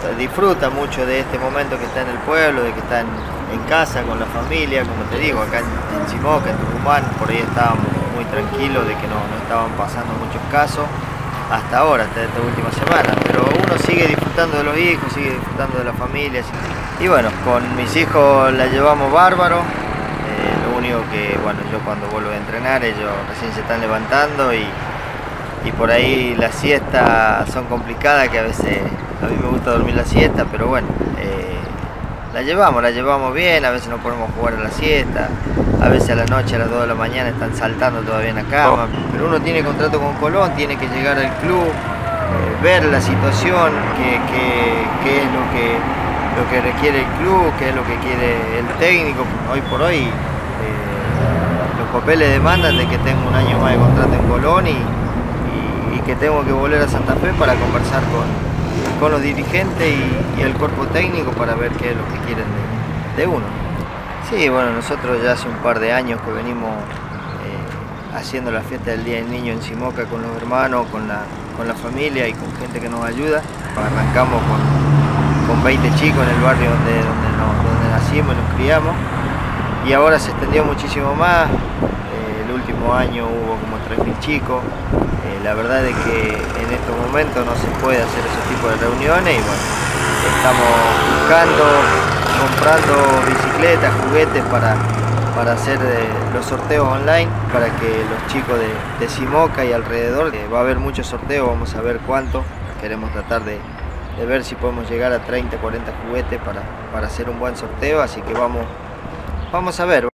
disfruta mucho de este momento que está en el pueblo, de que está en casa con la familia, como te digo, acá en Simoca, en Tucumán, por ahí estábamos muy tranquilos de que no estaban pasando muchos casos, hasta ahora, hasta esta última semana, pero uno sigue disfrutando de los hijos, sigue disfrutando de la familia, y bueno, con mis hijos la llevamos bárbaro. Lo único que, bueno, yo cuando vuelvo a entrenar, ellos recién se están levantando y por ahí las siestas son complicadas, que a veces a mí me gusta dormir la siesta, pero bueno, la llevamos bien, a veces no podemos jugar a la siesta, a veces a la noche a las 2 de la mañana están saltando todavía en la cama, pero uno tiene contrato con Colón, tiene que llegar al club, ver la situación, qué es lo que requiere el club, qué es lo que quiere el técnico. Hoy por hoy los papeles demandan de que tengo un año más de contrato en Colón y que tengo que volver a Santa Fe para conversar con los dirigentes y el cuerpo técnico para ver qué es lo que quieren de uno. Sí, bueno, nosotros ya hace un par de años que venimos haciendo la fiesta del Día del Niño en Simoca con los hermanos, con la familia y con gente que nos ayuda. Arrancamos con 20 chicos en el barrio donde nacimos y nos criamos, y ahora se extendió muchísimo más. El último año hubo como 3.000 chicos. La verdad es que en estos momentos no se puede hacer ese tipo de reuniones y bueno, estamos buscando, comprando bicicletas, juguetes para hacer los sorteos online, para que los chicos de Simoca y alrededor, va a haber muchos sorteos, vamos a ver cuánto, queremos tratar de ver si podemos llegar a 30, 40 juguetes para hacer un buen sorteo, así que vamos a ver.